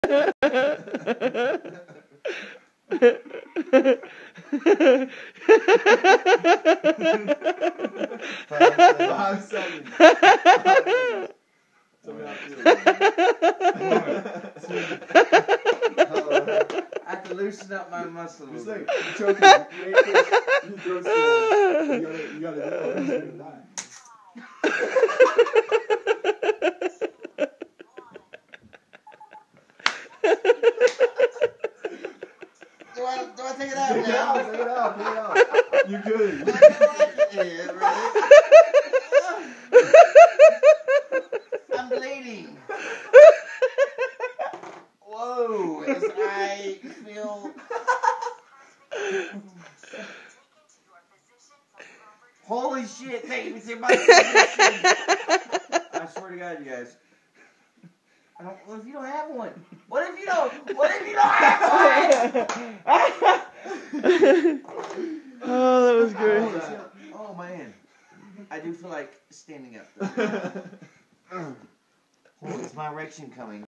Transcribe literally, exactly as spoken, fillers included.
Five seconds. I have to loosen up my muscles. Just like, you're choking. You ain't finished. You throw still. You gotta, you gotta know. He's gonna die. Do I, do I take it out Take it now? out, take it out, take it out. You good. I don't like it, really. I'm bleeding. Whoa, as I feel... Holy shit, take me to my position. I swear to God, you guys. I don't, what if you don't have one? What if you don't? What if you don't have one? Oh, that was great. Oh, oh man, I do feel like standing up. Though. Oh, is my erection coming?